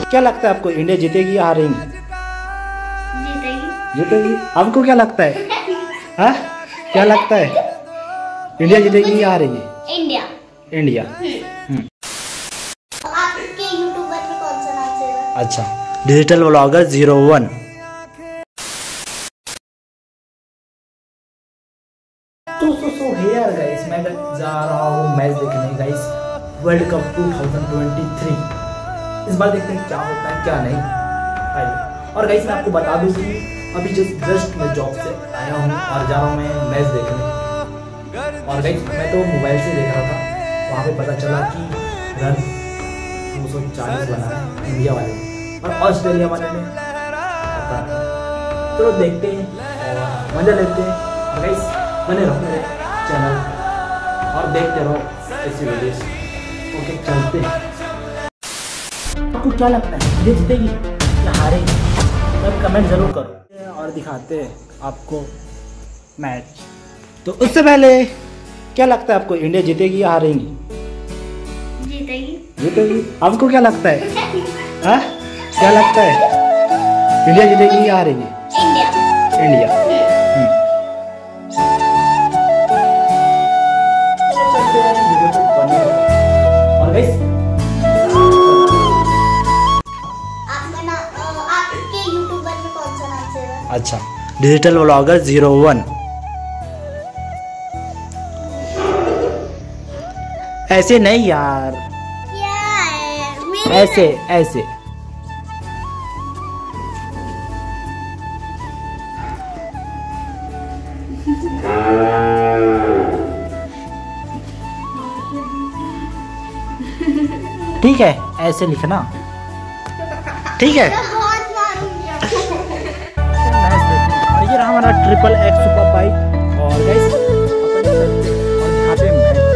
क्या लगता है आपको, इंडिया जीतेगी या हारेगी? जीतेगी। जीतेगी। आपको क्या लगता है? हाँ, क्या लगता है, इंडिया जीतेगी या हारेगी? इंडिया। इंडिया। आपके यूट्यूबर में कौन सा नाम से है? अच्छा, डिजिटल व्लॉगर 01। तो हेयर गाइस, मैं जा रहा हूँ मैच देखने गाइस, वर्ल्ड कप 2023। इस बार देखते हैं क्या होता है क्या नहीं। आइए। और गाइस मैं आपको बता दूं कि अभी जस्ट मैं जॉब से आया हूँ और जा रहा हूँ मैं मैच देखने। और गाइस मैं तो मोबाइल से देख रहा था, वहाँ पे पता चला कि रन 240 बना है इंडिया वाले ने और ऑस्ट्रेलिया वाले ने पता नहीं। चलो देखते हैं और मजा लेते हैं। और गाइस बने रहो मेरे चैनल और देखते रहो ऐसी वीडियोस। ओके चलते हैं। आपको क्या लगता है, ये जीतेगी या हारेगी? तब कमेंट जरूर करो और दिखाते हैं आपको मैच। तो उससे पहले क्या लगता है आपको, इंडिया जीतेगी या हारेगी? जीतेगी। जीतेगी। आपको क्या लगता है? हाँ, क्या लगता है, इंडिया जीतेगी या हारेगी? इंडिया। इंडिया। और गाइस आपके यूट्यूबर में कौन सा नाम से है? अच्छा, डिजिटल व्लॉगर 01। ऐसे नहीं यार, क्या है? ऐसे ऐसे। ठीक है, ऐसे लिखना, ठीक है। बहुत मारूंगी आपको। और ये रहा हमारा ट्रिपल एक्स सुपर बाइक। और गाइस अपन चलते और दिखाते हैं मैच।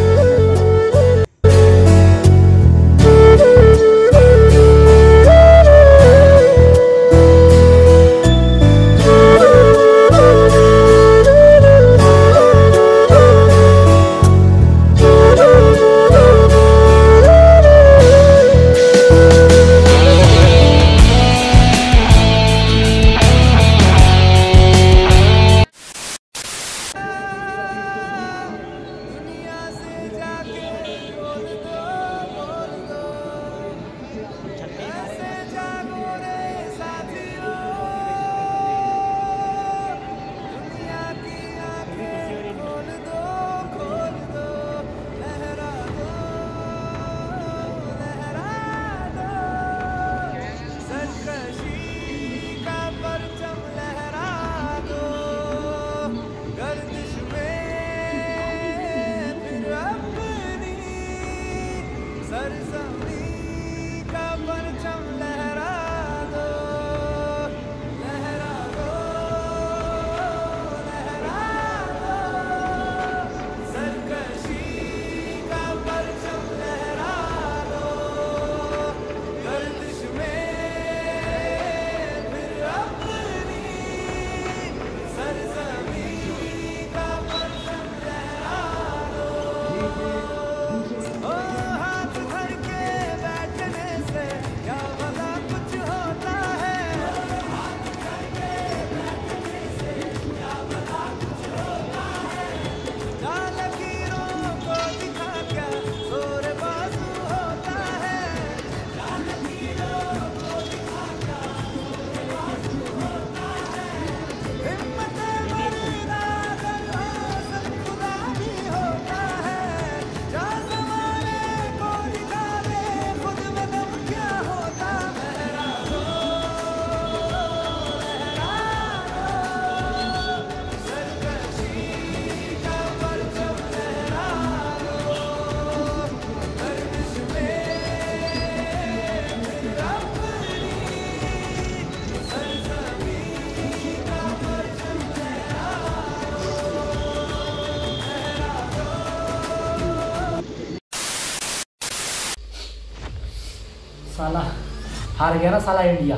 साला हार गया ना साला इंडिया।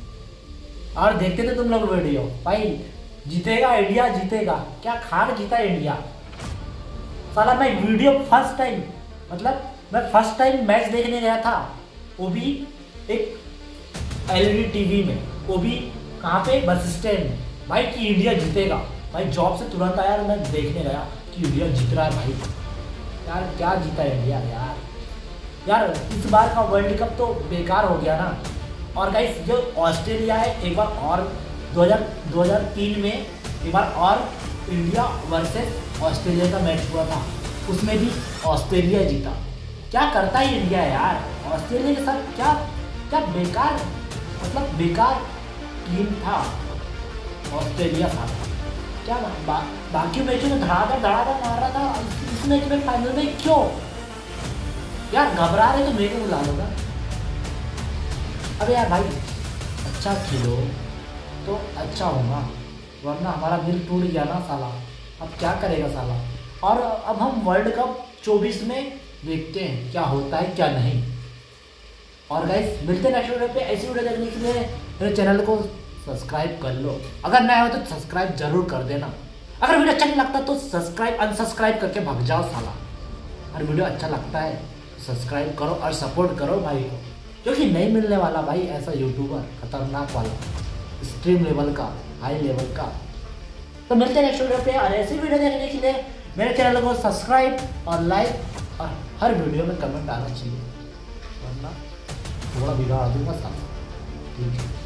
और देखते थे तुम लोग वीडियो, भाई जीतेगा इंडिया जीतेगा, क्या खार जीता इंडिया। साला मैं वीडियो फर्स्ट टाइम, मतलब मैं फर्स्ट टाइम मैच देखने गया था, वो भी एक एलईडी टीवी में, वो भी कहाँ पे, बस स्टैंड में, भाई कि इंडिया जीतेगा। भाई जॉब से तुरंत आया और मैं देखने गया कि इंडिया जीत रहा है भाई। यार क्या जीता है इंडिया यार इस बार का वर्ल्ड कप तो बेकार हो गया ना। और गाइस जो ऑस्ट्रेलिया है, एक बार और 2003 में एक बार और इंडिया वर्सेस ऑस्ट्रेलिया का मैच हुआ था, उसमें भी ऑस्ट्रेलिया जीता। क्या करता है इंडिया यार, ऑस्ट्रेलिया के साथ क्या बेकार, मतलब बेकार टीम था ऑस्ट्रेलिया था। क्या बाकी मैचों में धड़ाधड़ मार रहा था, इस मैच में फाइनल में क्यों यार घबरा रहे, तो मेरे को बुला लो ना। अबे यार भाई अच्छा खेलो तो अच्छा होगा, वरना हमारा दिल टूट गया ना साला, अब क्या करेगा साला। और अब हम वर्ल्ड कप 24 में देखते हैं क्या होता है क्या नहीं। और गाइस मिलते हैं नेक्स्ट वीडियो पे। ऐसी वीडियो देखने के लिए मेरे चैनल को सब्सक्राइब कर लो, अगर नया हो तो सब्सक्राइब जरूर कर देना। अगर वीडियो अच्छा नहीं लगता तो सब्सक्राइब अनसब्सक्राइब करके भाग जाओ साला। और वीडियो अच्छा लगता है सब्सक्राइब करो और सपोर्ट करो भाई को, क्योंकि नहीं मिलने वाला भाई ऐसा यूट्यूबर खतरनाक वाला, स्ट्रीम लेवल का, हाई लेवल का। तो मिलते हैं नेक्स्ट वीडियो पे। और ऐसी वीडियो देखने के लिए मेरे चैनल को सब्सक्राइब और लाइक और हर वीडियो में कमेंट आना चाहिए, वरना थोड़ा बिगाड़ दूंगा साला। ठीक है।